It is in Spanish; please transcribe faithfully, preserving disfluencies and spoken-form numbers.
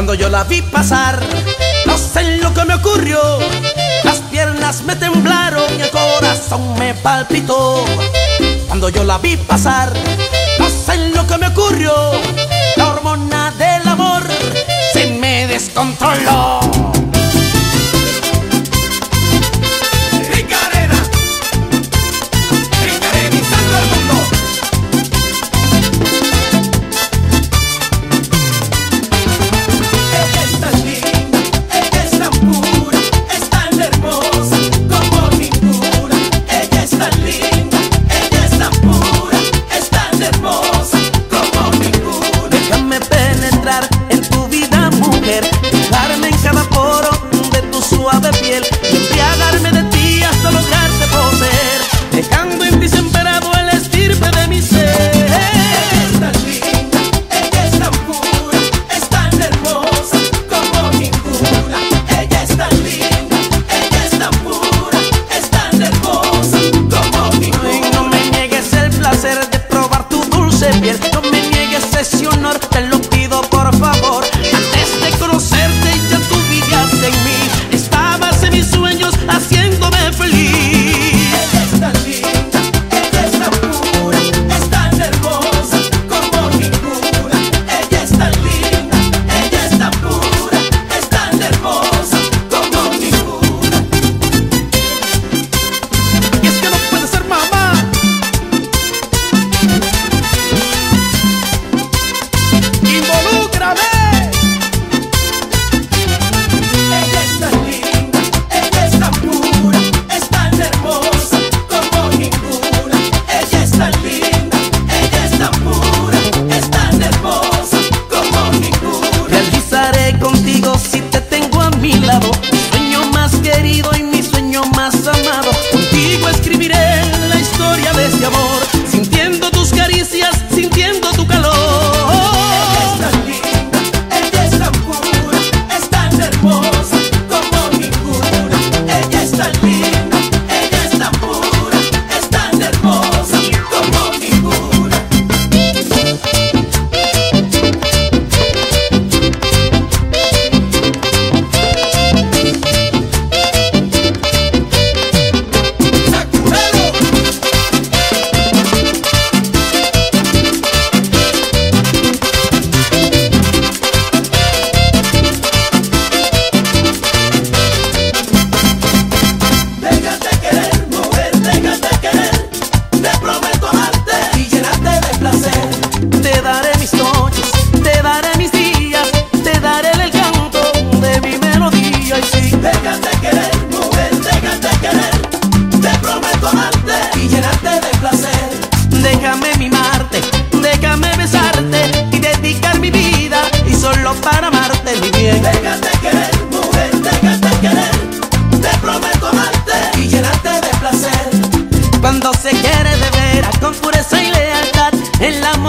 Cuando yo la vi pasar, no sé lo que me ocurrió. Las piernas me temblaron y el corazón me palpitó. Cuando yo la vi pasar, no sé lo que me ocurrió. La hormona del amor se me descontroló. No me niegues ese honor, te lo pido por favor. Antes de conocerte ya tú vivías en mí, estabas en mis sueños haciéndome feliz. Ella es tan linda, ella es tan pura, es tan hermosa como ninguna. Ella es tan linda, ella es tan pura, es tan hermosa como ninguna. Y es que no puede ser mamá. ¡Involúcrame! Ella es tan linda, ella es tan pura, es tan hermosa como ninguna. Ella es tan linda, ella es tan pura, es tan hermosa como ninguna. Realizaré contigo si te tengo a mi lado, mi sueño más querido y mi sueño más amado. Contigo escribiré la historia de ese amor, sintiendo tus caricias, sintiendo tu calor. Déjame mimarte, déjame besarte y dedicar mi vida y solo para amarte, mi bien. Déjate querer, mujer, déjate querer. Te prometo amarte y llenarte de placer. Cuando se quiere de veras con pureza y lealtad, en la